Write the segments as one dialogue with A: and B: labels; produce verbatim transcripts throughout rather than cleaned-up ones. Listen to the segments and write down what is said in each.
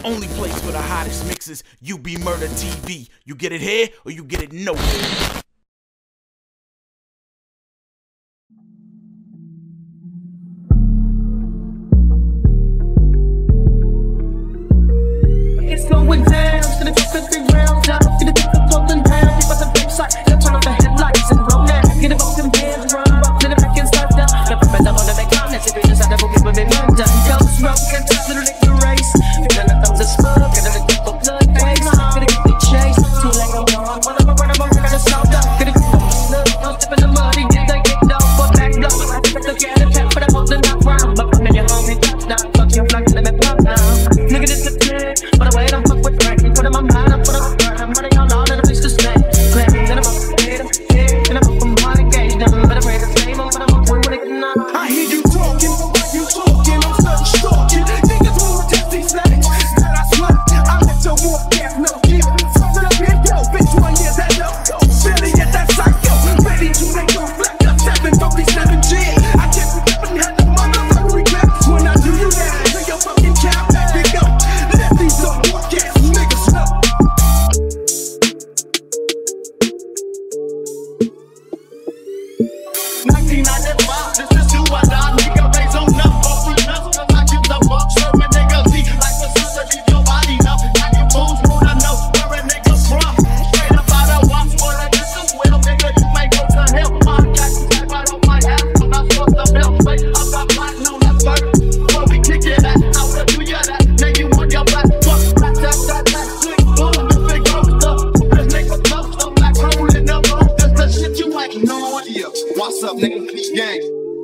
A: only place for the hottest mixes. U B Murder T V. You get it here or you get it nowhere.
B: It's going down to the fifty rounds down to the golden pound. Keep us a big sight. They'll turn off the headlights and roll down. Get it both them hands, run up to the back and start down. Never been up on the back down. Let's see if you just have to forgive me, man. Ghost road and top of the race. Feeling the thumbs of smoke, get it the blood face. Get it the chase. Too late, I'm gone. One of my run, I'm gonna stop down. Get it the look, don't step in the mud. Get the get down for back blow. I think the cat and tap, but I'm holding that round. But I'm in your home, it's now. Fuck your flag, let me pop now. Nigga, this is plan. But I wait, I'm fuck with crack. Put in my mind, I put up a burn. I'm running on all of the place to stay. Clap, then I'm up to hit him, yeah. And I'm up from hard engaged. I'm better ready to save him, but I'm up to when it can out.
C: I hear you talking, but you talking, I'm stuck stalking. Niggas wanna test these legs, that I swear. I let your walk gas, no give. Something up here, yo, bitch, one year, that no go. Silly at that psycho, ready to make your flat up seven thirty-seven G. I can't remember how the motherfucker regrets when I do you that. Take your fucking cap, back we go. Let these up walk gas niggas know.
D: nineteen ninety-five, this is who I die. Nigga, raise on up, off the nuts, cause I give the fuck. Serving niggas deep like the sun to leave your body numb. I get fools more than know where a nigga from. Straight up out of watch for the distance. Well, nigga, you may go to hell. My got you type right on my ass. I'm not supposed to belt. Wait, I'm not black, no, that's first. Where we kick it at, I will do you that. Now you want your black fuck. That, that, that, that, slick, boom, this big ghost up. This nigga close, I'm like holding up. This the shit you ain't no idea. What's up, nigga? Peace gang.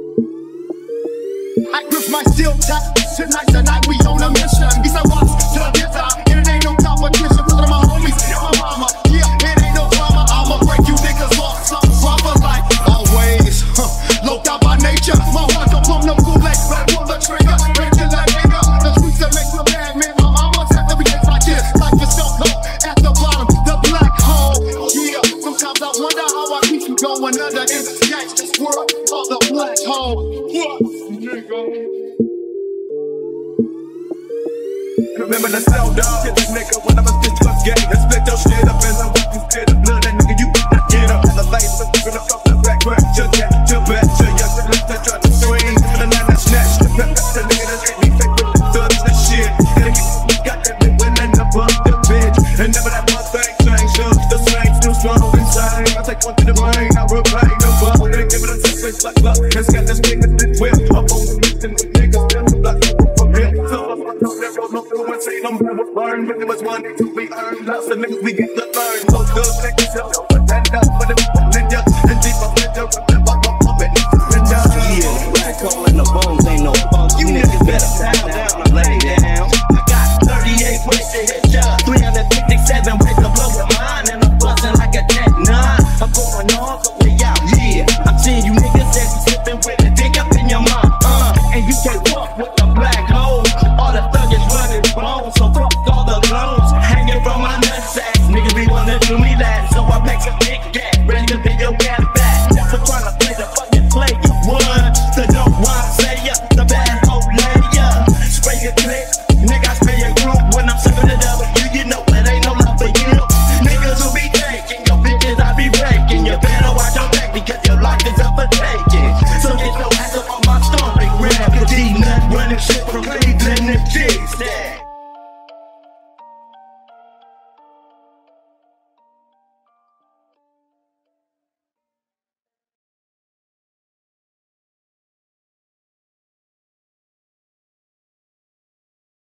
D: I grip my steel tap. Tonight, tonight, we on a mission. He said, watch till the time. And it ain't no competition. Cause of my homies and my mama. Yeah, it ain't no drama. I'ma break you niggas off. Some rubber like always. Huh. Low down by nature. My heart don't pump no Kool-Aid. But pull the trigger. Regular nigga. The streets that make the bad man. My mama said that we get like this. Life is so low. At the bottom, the black hole. Yeah, sometimes I wonder how I keep you going under in this gangster's world called the black hole. What?
C: Remember the cell dog, hit the nigga when I was just a gay. I split your shit up and I walk you spit the blood. That nigga, you better get up. And the lights was giving up off the background. Just that, just back, just young, just look that try to swing. And the night I snatched the pep, that's the nigga that made me fake with the thugs and shit. And we got that big winning up on the bitch. And never that one thing changed, shook the same, still strong inside. I take one to the brain, I reply no ball. They give it a separate like luck. It's got this nigga that whip. I'm on the mission with niggas, still the block from here. So I'm on that road, no through and say them never learn. But there was one day to be earned. Lots of niggas we get to learn. Those good niggas, yo, but that does.